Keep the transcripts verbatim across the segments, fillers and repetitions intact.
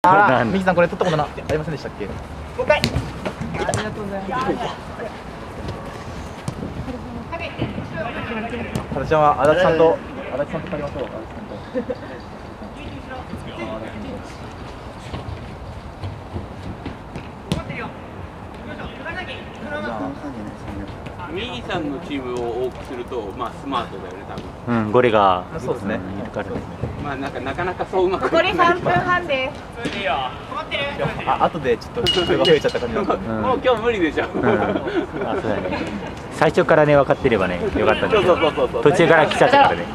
あ、ミキさんこれ取ったことなありませんでしたっけ？もう一回。ありがとうございます。はるちゃんは足立さんと足立さんと借りましょう。足立さんと。 ミーさんのチームを多くすると、まあスマートだよね、多分。 うん、ゴリが。 そうですね。 いるからね。 まあなんかなかなかそううまく。 残りさんぷんはんです。 あ、後でちょっと人が増えちゃった感じなんで。 もう今日無理でしょ。 うん、あ、そうだね。最初からね分かってればね、よかったんだけど。途中から来ちゃったからね。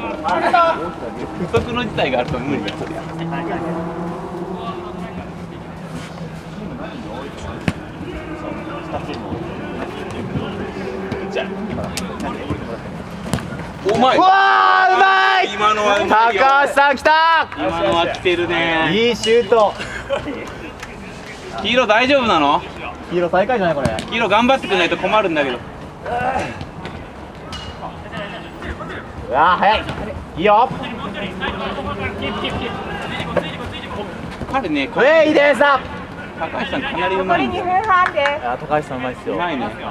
不測の事態があると無理だ。うまい。 うわー、うまい。 今のは高橋さん来た。 今のは来てるね。 いいシュート。 黄色大丈夫なの？ 黄色最下位じゃないこれ。 黄色頑張ってくれないと困るんだけど。 うわー、早い。いいよ。 彼ね、 ウェイです。 高橋さんかなりうまいんだよ。 残りにふんはんです。 あ、高橋さんうまいっすよ。 うまいね。 高橋さん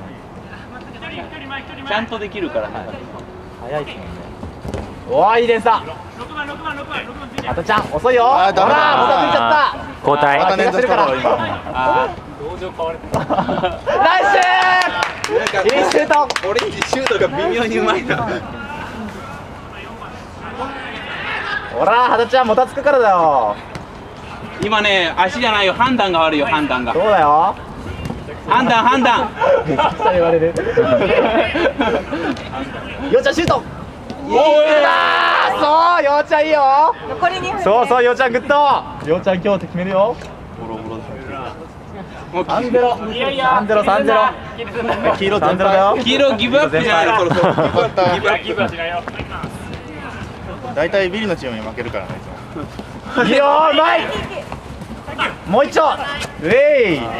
ちゃんとできるからね。 早いっすもんね。おー、いいです。あとちゃん遅いよ。ほら、もたついちゃった。 交代。 また怪我するから。 ああ、同情変われた。 ナイス。いいシュート。 オレンジシュートが微妙にうまいな。 ほら、はたちゃんもたつくからだよ。 今ね、足じゃないよ、判断が悪いよ、判断が。 そうだよ。 判断、判断。 めちゃくちゃ言われる。ようちゃんシュート。 おー、 そう、ようちゃんいいよ。 残りにふん。 そうそう、ようちゃんグッド。ようちゃん今日って決めるよ。 もう三ゼロ。三ゼロ、三ゼロ。黄色三ゼロだよ。 黄色ギブアップじゃないの、そろそろ。ギブアップ、ギブアップ。 大体ビリのチームに負けるからね、いつも。 いいよ、うまい。もう一丁。ウェイ。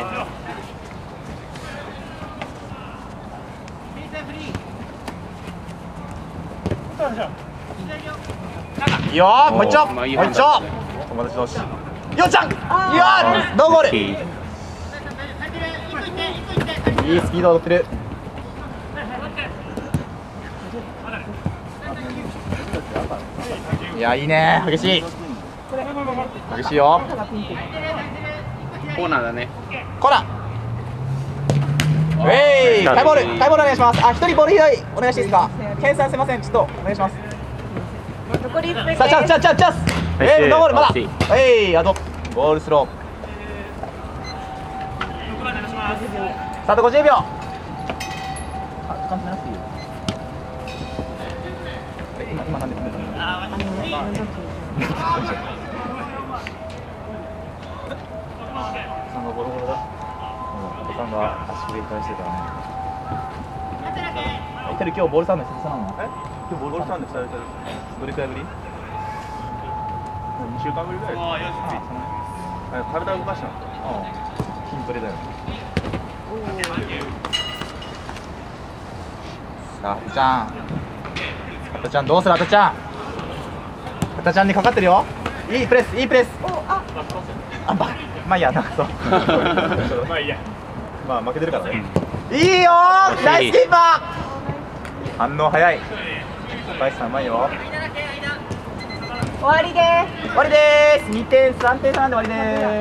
いいよ、もう一丁。もう一丁。友達同士。ようちゃん。いや、ノーゴール。いいスピードを乗ってる。いや、いいね、激しい。激しいよ。 コーナーだね。 コーナー。ウェイ、タイボール、タイボールお願いします。あ、一人ボール左お願いしていいですか。ケンさんすみません、ちょっとお願いします。 残りいっぷんです。 さあ、チャンス、チャンス、チャンス、チャンス。えー、ノーゴールまだ。えい、あとゴールスロー。スタートごじゅうびょう。あ、時間止めなくていいよ。今今なんで止めたの？さんがボロボロだ。お父さんが足首返してたね。え、てる今日ボールさんの久々なの？え？今日ボールさんで久々です。どれくらいぶり？にしゅうかんぶりぐらい。ああ、よし。体を動かしたの。ああ、筋トレだよ。さあ、あとちゃん。あとちゃんどうする？あとちゃん。あとちゃんにかかってるよ。いいプレス、いいプレス。あ、あ、まあいいや、なんかそう。まあいいや。まあ負けてるからね。いいよー、ナイスキーパー。反応早い。高橋さんうまいよ。 終わりです。 終わりです。にてん、さんてんさんで終わりです。